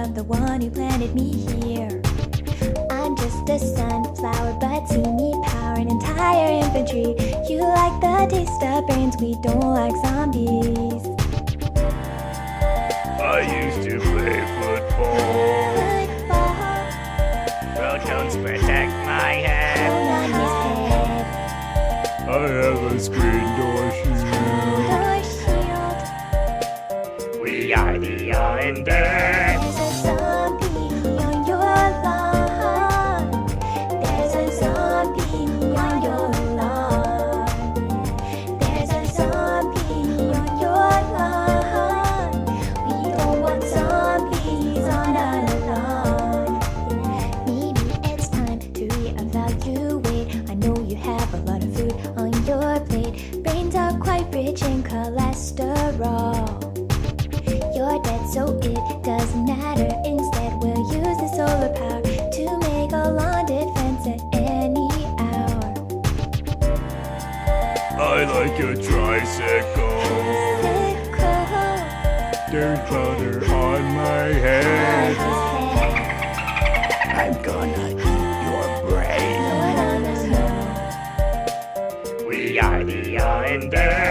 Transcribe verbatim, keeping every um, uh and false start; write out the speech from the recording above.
love the one who planted me here. I'm just a sunflower, but see me power an entire infantry. You like the taste of brains, we don't like zombies. I used to play football. Football, Protons protect my head. on his head, I have a screen door door shield. shield. We are the Islanders. There's a zombie on your lawn. There's a zombie on your lawn. There's a zombie on your lawn. We don't want zombies on our lawn. Maybe it's time to reevaluate. I know you have a lot of food on your plate. Brains are quite rich in cholesterol. You're dead, so it doesn't matter. Instead, we'll use the solar power to make a lawn defense at any hour. I like a tricycle. Sickle There's butter on my on head. his head. I'm gonna eat your brain. No, no, no, no. We are the Islanders.